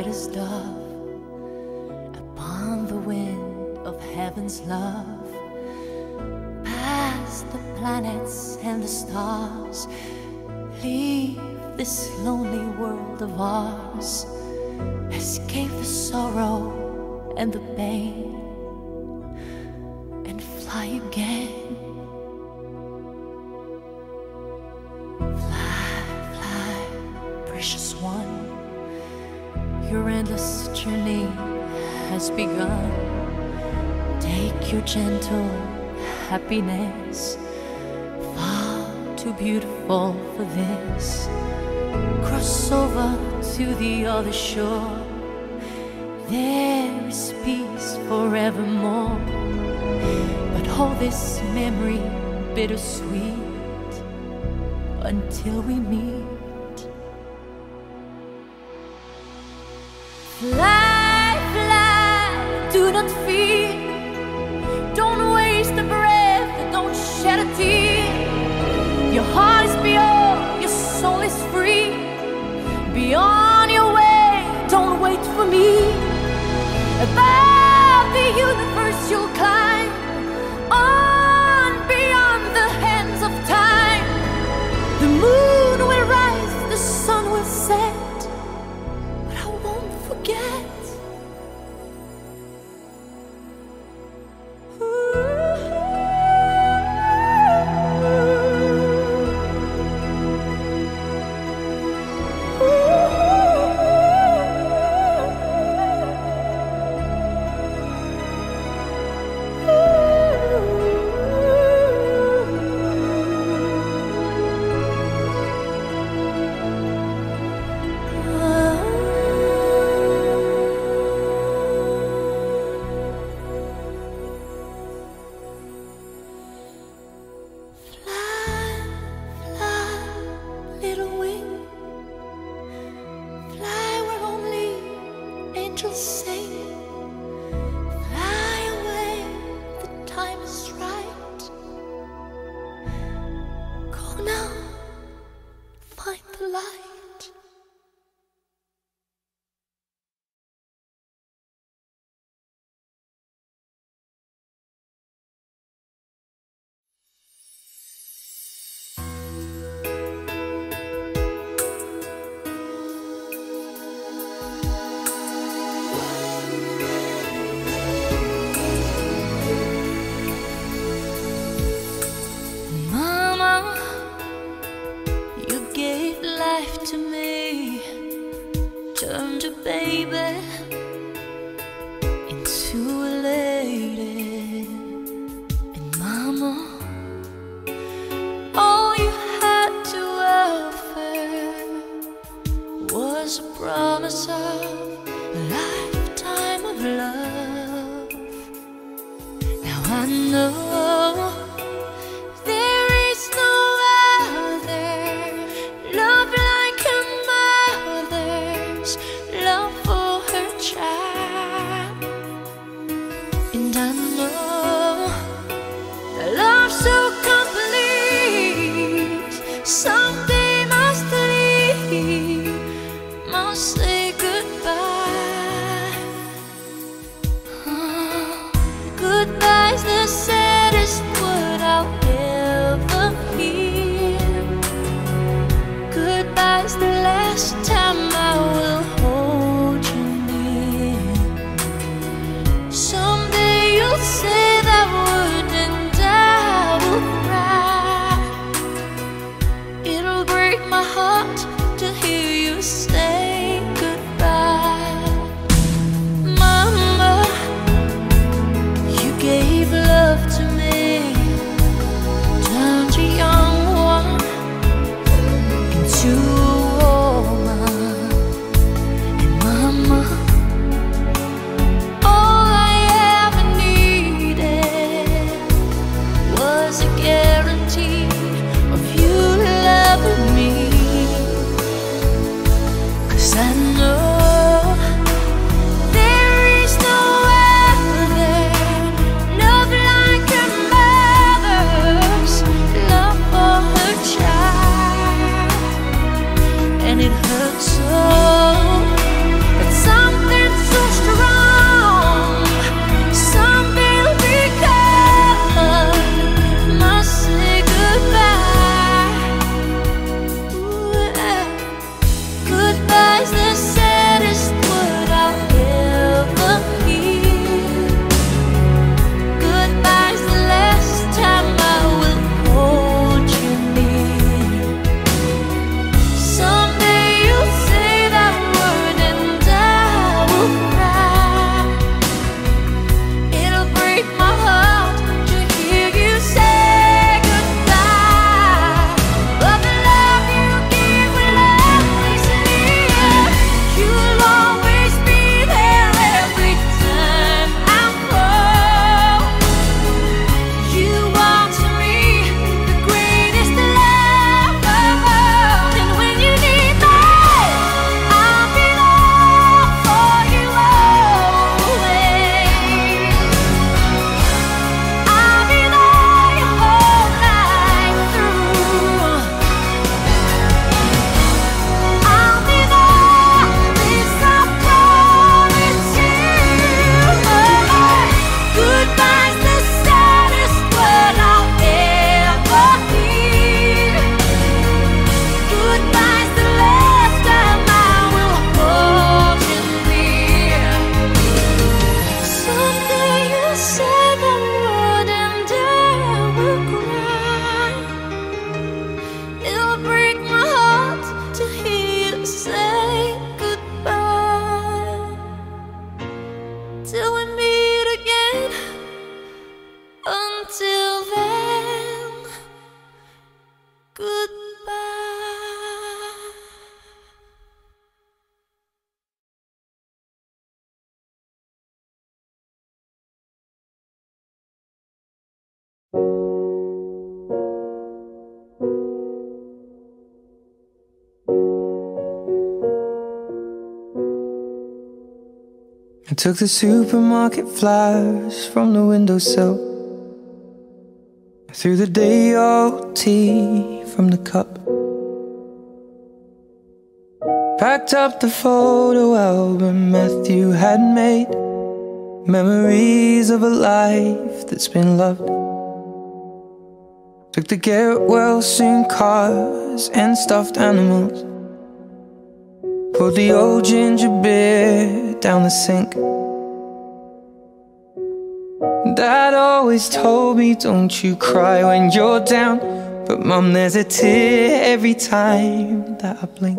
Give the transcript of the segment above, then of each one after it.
white as dove upon the wind of heaven's love. Past the planets and the stars, leave this lonely world of ours. Escape the sorrow and the pain and fly again. Precious one, your endless journey has begun. Take your gentle happiness, far too beautiful for this. Cross over to the other shore, there is peace forevermore. But hold this memory bittersweet until we meet. Fly, fly, do not fear. Don't waste a breath, don't shed a tear. Your heart is pure, your soul is free. Be on your way, don't wait for me. Above the universe you'll climb, on beyond the hands of time. The moon will rise, the sun will set, forget. Sing, fly away, the time is right. Go now, find the light. To me, turned a baby into a lady. And mama, all you had to offer was a promise of a lifetime of love. Now I know there is no other love like a mother's love for her child. And I know a love so complete someday must leave, must say goodbye. Goodbye's the saddest word I'll ever hear. Goodbye's the last time I will hold you near. Someday you'll say said I would, and I will cry. It'll break my heart to hear you say goodbye. Till we meet again, until then, goodbye. I took the supermarket flyers from the windowsill. I threw the day-old tea from the cup. Packed up the photo album Matthew had made, memories of a life that's been loved. Took the get well soon cars and stuffed animals, poured the old ginger beer down the sink. Dad always told me, don't you cry when you're down, but Mum, there's a tear every time that I blink.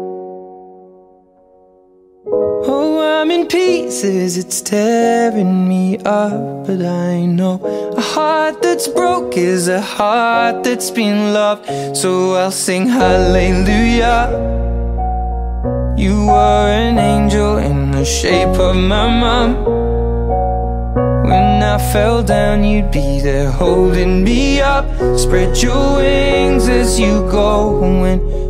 Oh, I'm in pieces, it's tearing me up, but I know a heart that's broke is a heart that's been loved. So I'll sing hallelujah. You were an angel in the shape of my mum. When I fell down, you'd be there holding me up. Spread your wings as you go. When